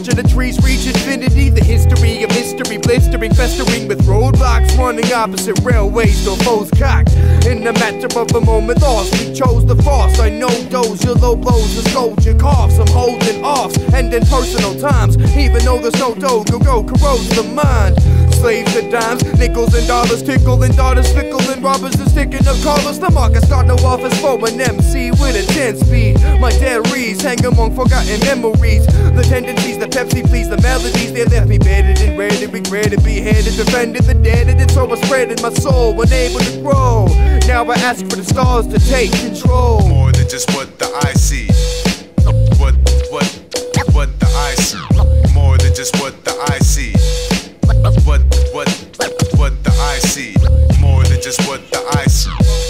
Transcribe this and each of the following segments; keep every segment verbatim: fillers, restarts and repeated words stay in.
pasture, the trees reach infinity. The history of mystery, blistering, festering with roadblocks, running opposite railways till foes cocked. In the matter of a moment lost, we chose the frost. I know those, your low blows, the soldier coughs. I'm holding offs, and in personal times, even though there's no dough, go go corrodes the mind. Slaves to dimes, nickels and dollars, tickle and daughters, fickle and robbers, and sticking up callers. The market start no office for an M C with a ten speed. My diaries hang among forgotten memories. The tendencies, the Pepsi please, the melodies, they left me bedded and ready, regretted, beheaded, defended the dead, and so I spread in my soul, unable to grow. Now I ask for the stars to take control. More than just what the eye see. What, what, what the eye see. More than just what the eye see. What, what, what the eye see. More than just what the eye see.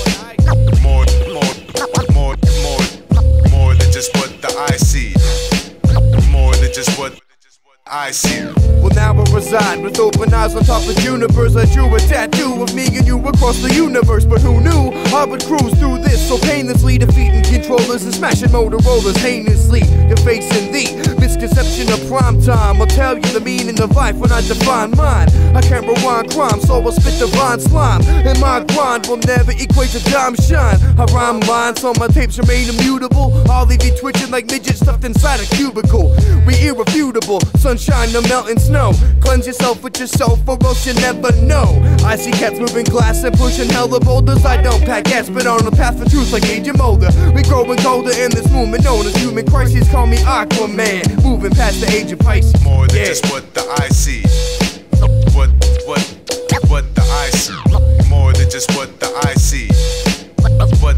More, more, more, more, more than just what the eye see. More than just what I see. Well, now I reside with open eyes on top of the universe. I drew a tattoo of me and you across the universe. But who knew I would cruise through this so painlessly, defeating controllers and smashing Motorola's heinously, defacing the misconception of prime time. I'll tell you the meaning of life when I define mine. I can't rewind crime, so I'll spit divine slime. And my grind will never equate to dime shine. I rhyme lines so my tapes remain immutable. I'll leave you twitching like midgets stuffed inside a cubicle. We irrefutable, sunshine to melting snow. Cleanse yourself with yourself or else you never know. I see cats moving glass and pushing hella boulders. I don't pack gas but on a path for truth like Agent Mulder. We growing colder in this movement known as human crisis. Call me Aquaman, moving past the age of Pisces. More than yeah. just what the eye see. What, what, what the eye see. More than just what the eye see. What, what,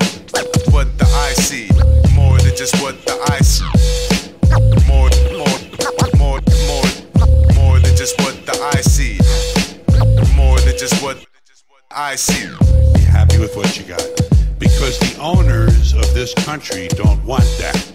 what the eye see. More than just what the eye see. More, more, more, more, more than just what the eye see. More than just what I see. Be happy with what you got, because the owners of this country don't want that.